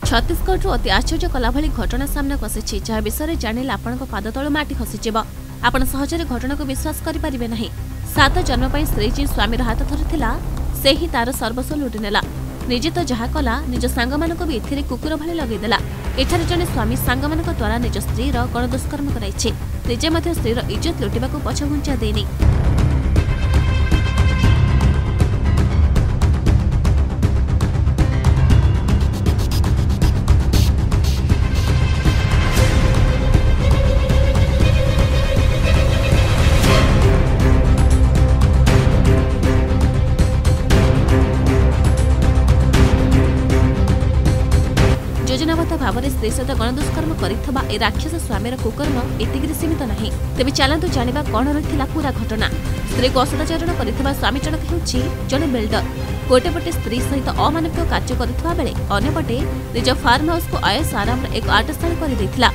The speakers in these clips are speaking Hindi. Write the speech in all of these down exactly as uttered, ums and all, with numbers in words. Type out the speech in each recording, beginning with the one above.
छत्तीसगढ़ अति आश्चर्य कला भली घटना सामना आसी जहाँ विषय जाणिले आपण पाद तल माटी खसीज आपण सहजरे घटना को विश्वास करें ना। सात जन्म पर स्त्री जी स्वामी हाथ धरिथिला से ही तार सर्वस्व लुटि नेला। निजे तो जहा कला निज सांग मानक भी एथिरे कुकुर भली लगेदेला। एठारे जने स्वामी सांग मानक द्वारा निज स्त्री गण दुष्कर्म कराइछे। निजे मध्य स्त्री इज्जत लुटिबाकू पछघुंचा देनी। योजनाबद्ध भाव में स्त्री सहित गणदुष्कर्म करिथबा ए राक्षस स्वामीर कुकर्म एतिगिरी सीमित नहीं। तेज चलतु जाना कौन रही पूरा घटना। स्त्री को असदाचरण करिथबा स्वामी जनक हेउछि जड़े बिल्डर। गोटेपटे स्त्री सहित अमानवीय कार्य करिथबा बेले अन्यपटे निज फार्म हाउस को आयस आराम एक आटस्थल कर देथिला।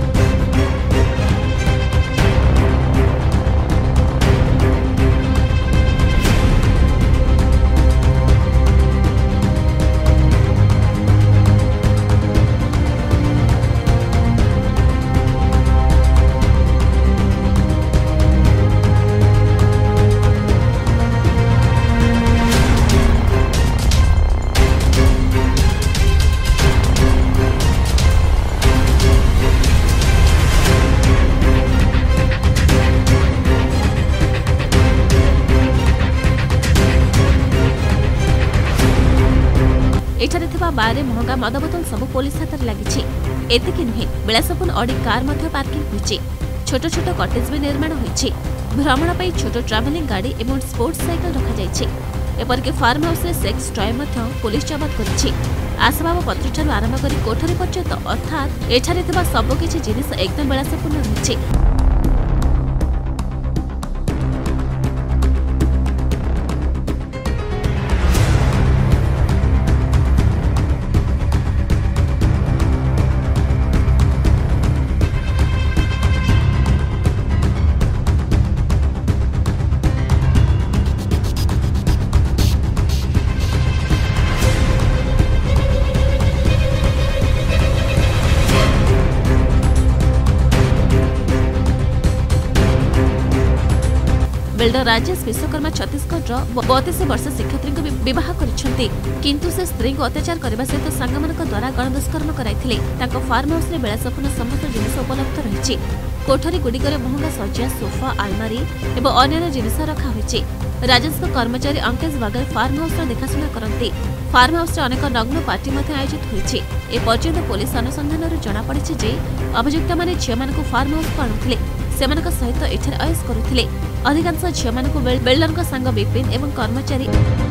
एठारे थिबा बारे महंगा मद बोतल सब पुलिस हाथ में लगी। एतिकी नुहे विलासपूर्ण ऑडी कार मध्य पार्किंग होइछि। छोट छोट कटेज भी निर्माण होइछि। भ्रमण पर छोट ट्रावेलिंग गाड़ी एवं स्पोर्ट्स साइकिल रखा जाइछि। एपरिक फार्म हाउस रे सेक्स टॉय मध्य पुलिस जबत करिछि। आसबाब पत्र ठारू आरंभ करी कोठरी पर्यंत अर्थात एठारे थिबा सब किछि जिनिस एकदम विलासपूर्ण होइछि। बिल्डर राजेश विश्वकर्मा छत्तीसगढ़ बतीस वर्ष शिक्षयित्री को विवाह करिसेंती। किंतु से स्त्री को अत्याचार करने सहित सांगमानक द्वारा गणदुष्कर्म कराइथिले। ताको फार्म हाउस रे बेलासपूर्ण समस्त जिनिस उपलब्ध रहिछि। कोठरी गुड़िकर महंगा सज्जा सोफा आलमारी एवं अन्य जिनिस रखा होइछि। राजेश को कर्मचारी अंकेश बागल फार्म हाउस देखाशुना करती। फार्म हाउस अनेक नग्न पार्टी मध्य आयोजित होइछि। ए पर्यंत पुलिस अनुसंधान जना पड़िछि जे अभियुक्त माने झियो मानकु फार्म हाउस को आणुथिले। सेमानक सहित एठारे अयस करुथिले। अधिकांश झियो मानकु बिल्डरक संग विपिन एवं कर्मचारी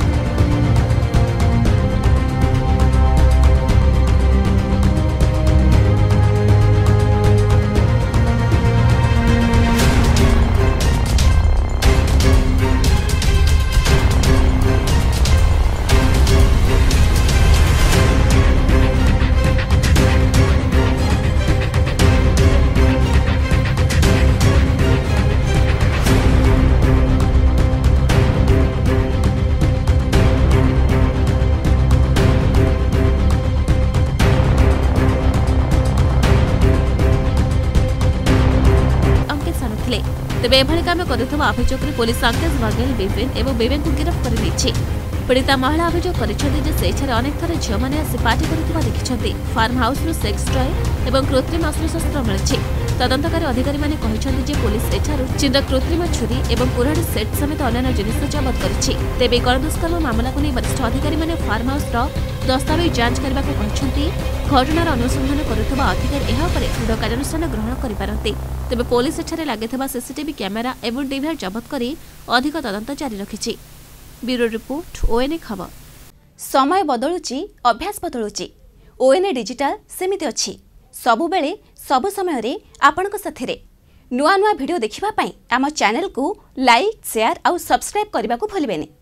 तेज एभली काम करुवा अभियोग पुलिस अंकेश बागेल विपिन एवं बेबेन को गिरफ्त कर पीड़िता महिला अभियोग कर अनेक थर झील मैंने आसी पार्टी कर देखी। फार्म हाउस सेक्स टॉय एवं कृत्रिम अस्त्रशस्त्र मिली। तदंतकारी अधिकारी माने कहिसेंति पुलिस एठारु चीन कृत्रिम छुरी एवं कुराड़ी सेट समेत अन्य जिनिस जबत करिछि। तेबे गणदुष्कर्म मामला को नहीं वरिष्ठ अधिकारी माने फार्म हाउस दस्तावेज जांच करने को कहते। घटनार अनुसंधान करुवा अधिकारी यह दृढ़ कार्यानुष्ठान ग्रहण करें। तेबे पुलिस एठारे लागिथिबा सीसीटीवी कैमेरा एवं डीवीआर जबत करी अधिक तदंत जारी रखिछि। ब्यूरो रिपोर्ट ओएनए खबर। समय बदलुची अभ्यास बदलुची ओएनए डिजिटल सेमिति अछि। सबु बेले सब समय रे आपनक साथरे नुआ नुआ वीडियो देखिबा पई आम चैनल को लाइक शेयर और सब्सक्राइब करबा को भूलिबेनी।